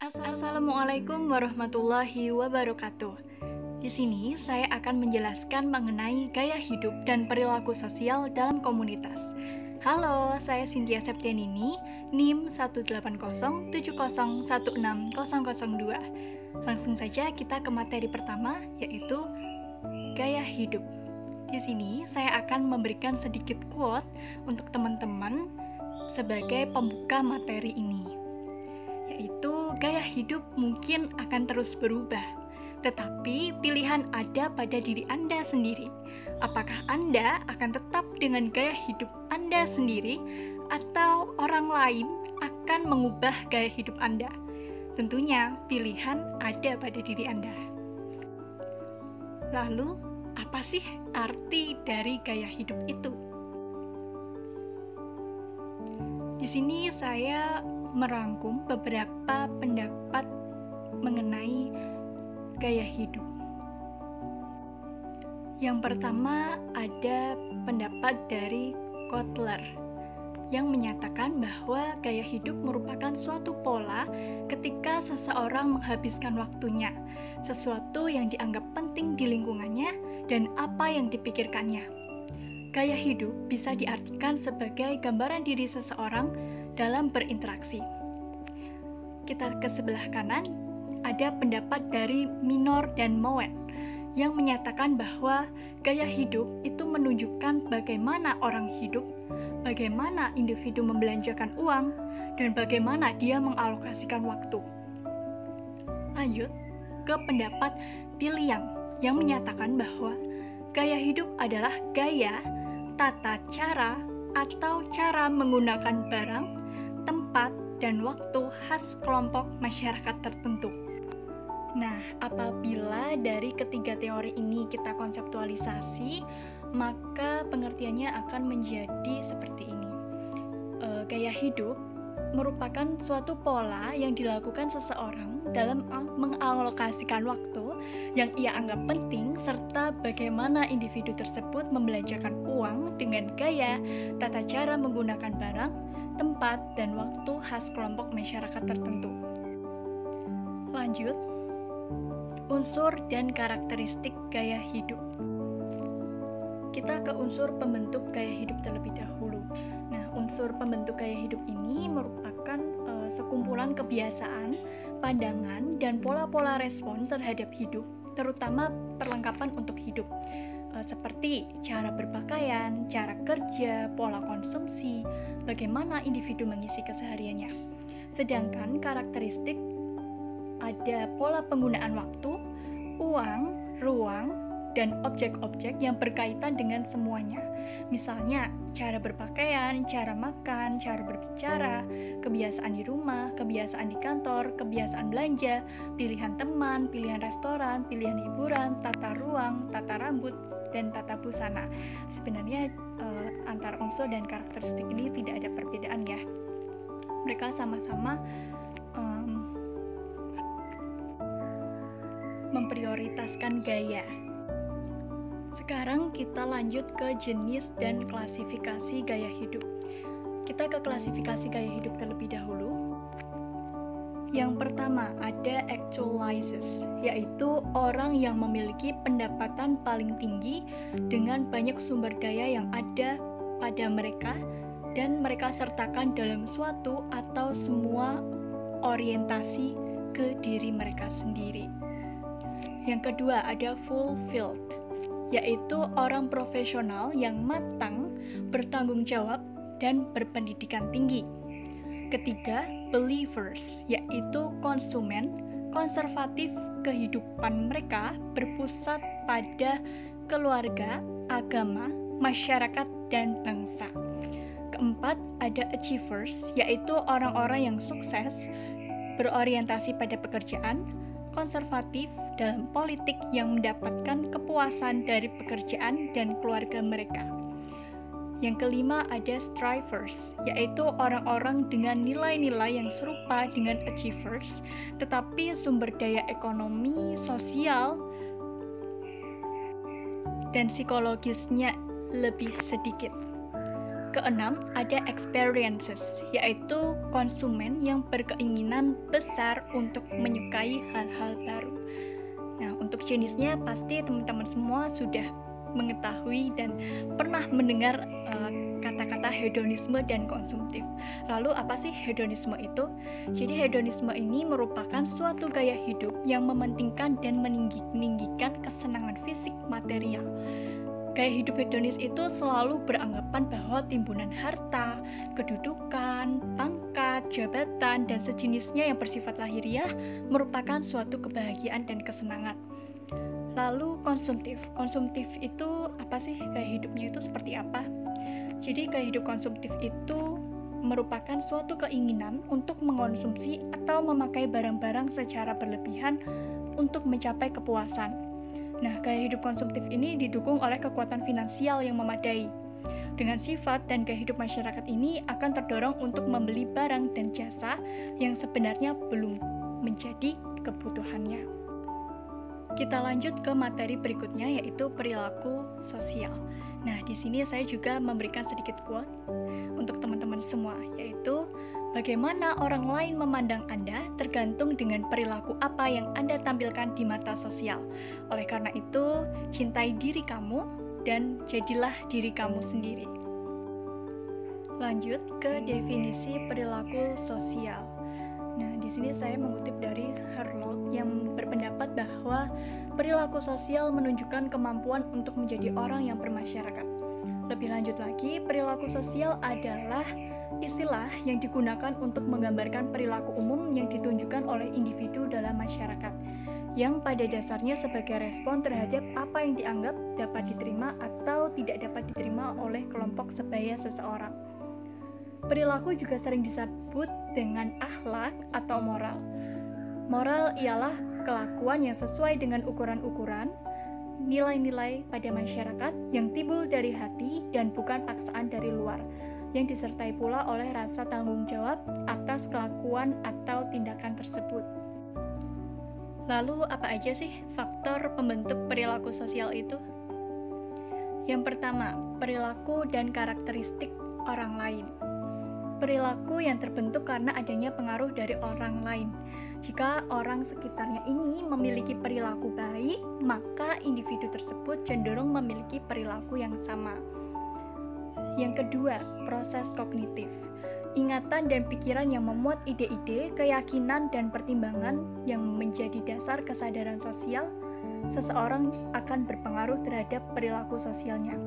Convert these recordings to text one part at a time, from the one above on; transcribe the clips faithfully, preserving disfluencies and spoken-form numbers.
Assalamualaikum warahmatullahi wabarakatuh. Di sini saya akan menjelaskan mengenai gaya hidup dan perilaku sosial dalam komunitas. Halo, saya Cynthia Septianini, N I M satu delapan nol tujuh nol satu enam nol nol dua. Langsung saja kita ke materi pertama, yaitu gaya hidup. Di sini saya akan memberikan sedikit quote untuk teman-teman sebagai pembuka materi ini. Yaitu gaya hidup mungkin akan terus berubah, tetapi pilihan ada pada diri Anda sendiri. Apakah Anda akan tetap dengan gaya hidup Anda sendiri atau orang lain akan mengubah gaya hidup Anda? Tentunya pilihan ada pada diri Anda. Lalu, apa sih arti dari gaya hidup itu? Di sini saya merangkum beberapa pendapat mengenai gaya hidup. Yang pertama ada pendapat dari Kotler yang menyatakan bahwa gaya hidup merupakan suatu pola ketika seseorang menghabiskan waktunya, sesuatu yang dianggap penting di lingkungannya, dan apa yang dipikirkannya. Gaya hidup bisa diartikan sebagai gambaran diri seseorang dalam berinteraksi. Kita ke sebelah kanan, ada pendapat dari Minor dan Moen yang menyatakan bahwa gaya hidup itu menunjukkan bagaimana orang hidup, bagaimana individu membelanjakan uang, dan bagaimana dia mengalokasikan waktu. Lanjut ke pendapat Piliang yang menyatakan bahwa gaya hidup adalah gaya, tata cara, atau cara menggunakan barang, tempat, dan waktu khas kelompok masyarakat tertentu. Nah, apabila dari ketiga teori ini kita konseptualisasi, maka pengertiannya akan menjadi seperti ini. E, gaya hidup merupakan suatu pola yang dilakukan seseorang dalam mengalokasikan waktu yang ia anggap penting, serta bagaimana individu tersebut membelanjakan uang dengan gaya, tata cara menggunakan barang, tempat, dan waktu khas kelompok masyarakat tertentu. Lanjut, unsur dan karakteristik gaya hidup. Kita ke unsur pembentuk gaya hidup terlebih dahulu. Nah, unsur pembentuk gaya hidup ini merupakan e, sekumpulan kebiasaan, pandangan, dan pola-pola respon terhadap hidup, terutama perlengkapan untuk hidup, e, seperti cara berpakaian, cara kerja, pola konsumsi, bagaimana individu mengisi kesehariannya. Sedangkan karakteristik ada pola penggunaan waktu, uang, ruang, dan objek-objek yang berkaitan dengan semuanya. Misalnya, cara berpakaian, cara makan, cara berbicara, kebiasaan di rumah, kebiasaan di kantor, kebiasaan belanja, pilihan teman, pilihan restoran, pilihan hiburan, tata ruang, tata rambut, dan tata busana. Sebenarnya eh, antar unsur dan karakteristik ini tidak ada perbedaan ya. Mereka sama-sama um, memprioritaskan gaya. Sekarang kita lanjut ke jenis dan klasifikasi gaya hidup. Kita ke klasifikasi gaya hidup terlebih dahulu. Yang pertama ada actualizes, yaitu orang yang memiliki pendapatan paling tinggi dengan banyak sumber daya yang ada pada mereka dan mereka sertakan dalam suatu atau semua orientasi ke diri mereka sendiri. Yang kedua ada fulfilled, yaitu orang profesional yang matang, bertanggung jawab, dan berpendidikan tinggi. Ketiga, believers, yaitu konsumen, konservatif kehidupan mereka berpusat pada keluarga, agama, masyarakat, dan bangsa. Keempat, ada achievers, yaitu orang-orang yang sukses, berorientasi pada pekerjaan, konservatif dalam politik yang mendapatkan kepuasan dari pekerjaan dan keluarga mereka. Yang kelima ada strivers, yaitu orang-orang dengan nilai-nilai yang serupa dengan achievers, tetapi sumber daya ekonomi, sosial, dan psikologisnya lebih sedikit. Keenam, ada experiences, yaitu konsumen yang berkeinginan besar untuk menyukai hal-hal baru. Nah, untuk jenisnya pasti teman-teman semua sudah mengetahui dan pernah mendengar uh, kata-kata hedonisme dan konsumtif. Lalu apa sih hedonisme itu? Jadi hedonisme ini merupakan suatu gaya hidup yang mementingkan dan meninggikan kesenangan fisik material. Gaya hidup hedonis itu selalu beranggapan bahwa timbunan harta, kedudukan, pangkat, jabatan, dan sejenisnya yang bersifat lahiriah merupakan suatu kebahagiaan dan kesenangan. Lalu konsumtif. Konsumtif itu apa sih? Gaya hidupnya itu seperti apa? Jadi gaya hidup konsumtif itu merupakan suatu keinginan untuk mengonsumsi atau memakai barang-barang secara berlebihan untuk mencapai kepuasan. Nah, gaya hidup konsumtif ini didukung oleh kekuatan finansial yang memadai. Dengan sifat dan gaya hidup masyarakat ini akan terdorong untuk membeli barang dan jasa yang sebenarnya belum menjadi kebutuhannya. Kita lanjut ke materi berikutnya, yaitu perilaku sosial. Nah, di sini saya juga memberikan sedikit quote untuk teman-teman semua, yaitu bagaimana orang lain memandang Anda tergantung dengan perilaku apa yang Anda tampilkan di mata sosial. Oleh karena itu, cintai diri kamu dan jadilah diri kamu sendiri. Lanjut ke definisi perilaku sosial. Nah, di sini saya mengutip dari Harlow yang berpendapat bahwa perilaku sosial menunjukkan kemampuan untuk menjadi orang yang bermasyarakat. Lebih lanjut lagi, perilaku sosial adalah istilah yang digunakan untuk menggambarkan perilaku umum yang ditunjukkan oleh individu dalam masyarakat, yang pada dasarnya sebagai respon terhadap apa yang dianggap dapat diterima atau tidak dapat diterima oleh kelompok sebaya seseorang. Perilaku juga sering disebut dengan akhlak atau moral. Moral ialah kelakuan yang sesuai dengan ukuran-ukuran, nilai-nilai pada masyarakat yang timbul dari hati dan bukan paksaan dari luar, yang disertai pula oleh rasa tanggung jawab atas kelakuan atau tindakan tersebut. Lalu apa aja sih faktor pembentuk perilaku sosial itu? Yang pertama, perilaku dan karakteristik orang lain. Perilaku yang terbentuk karena adanya pengaruh dari orang lain. Jika orang sekitarnya ini memiliki perilaku baik, maka individu tersebut cenderung memiliki perilaku yang sama. Yang kedua, proses kognitif. Ingatan dan pikiran yang memuat ide-ide, keyakinan, dan pertimbangan yang menjadi dasar kesadaran sosial, seseorang akan berpengaruh terhadap perilaku sosialnya.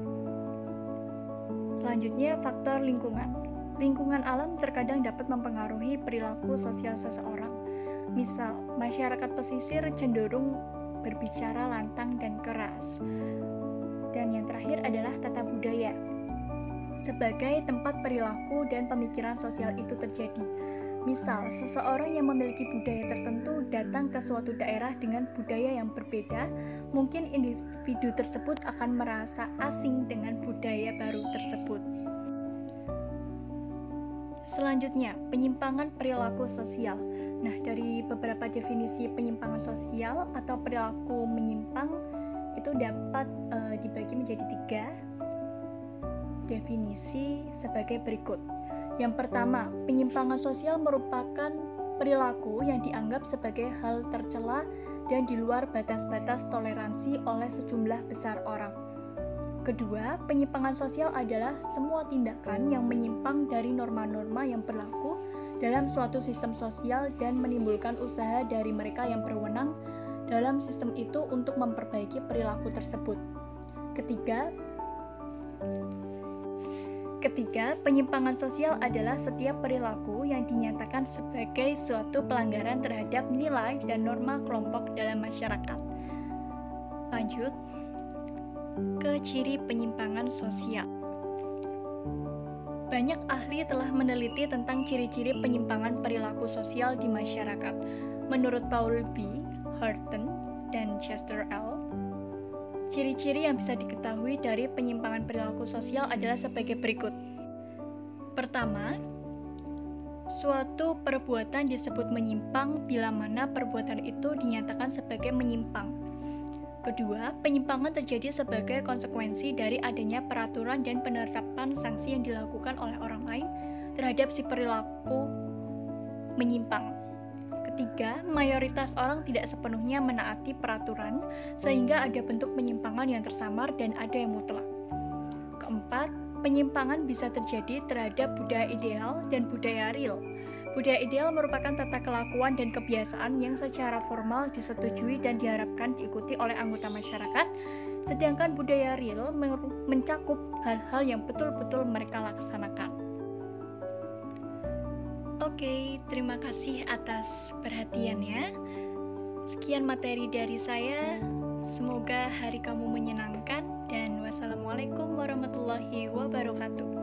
Selanjutnya, faktor lingkungan. Lingkungan alam terkadang dapat mempengaruhi perilaku sosial seseorang. Misal, masyarakat pesisir cenderung berbicara lantang dan keras. Dan yang terakhir adalah tata budaya. Sebagai tempat perilaku dan pemikiran sosial itu terjadi. Misal, seseorang yang memiliki budaya tertentu datang ke suatu daerah dengan budaya yang berbeda, mungkin individu tersebut akan merasa asing dengan budaya baru tersebut. Selanjutnya, penyimpangan perilaku sosial. Nah, dari beberapa definisi penyimpangan sosial atau perilaku menyimpang itu dapat e, dibagi menjadi tiga definisi sebagai berikut. Yang pertama, penyimpangan sosial merupakan perilaku yang dianggap sebagai hal tercela dan di luar batas-batas toleransi oleh sejumlah besar orang. Kedua, penyimpangan sosial adalah semua tindakan yang menyimpang dari norma-norma yang berlaku dalam suatu sistem sosial dan menimbulkan usaha dari mereka yang berwenang dalam sistem itu untuk memperbaiki perilaku tersebut. Ketiga, Ketiga, penyimpangan sosial adalah setiap perilaku yang dinyatakan sebagai suatu pelanggaran terhadap nilai dan norma kelompok dalam masyarakat. Lanjut ke ciri penyimpangan sosial. Banyak ahli telah meneliti tentang ciri-ciri penyimpangan perilaku sosial di masyarakat. Menurut Paul B. Hurton dan Chester L., ciri-ciri yang bisa diketahui dari penyimpangan perilaku sosial adalah sebagai berikut. Pertama, suatu perbuatan disebut menyimpang bila mana perbuatan itu dinyatakan sebagai menyimpang. Kedua, penyimpangan terjadi sebagai konsekuensi dari adanya peraturan dan penerapan sanksi yang dilakukan oleh orang lain terhadap si perilaku menyimpang. Ketiga, mayoritas orang tidak sepenuhnya menaati peraturan, sehingga ada bentuk penyimpangan yang tersamar dan ada yang mutlak. Keempat, penyimpangan bisa terjadi terhadap budaya ideal dan budaya real. Budaya ideal merupakan tata kelakuan dan kebiasaan yang secara formal disetujui dan diharapkan diikuti oleh anggota masyarakat, sedangkan budaya real mencakup hal-hal yang betul-betul mereka laksanakan. Oke, terima kasih atas perhatiannya. Sekian materi dari saya. Semoga hari kamu menyenangkan dan wassalamualaikum warahmatullahi wabarakatuh.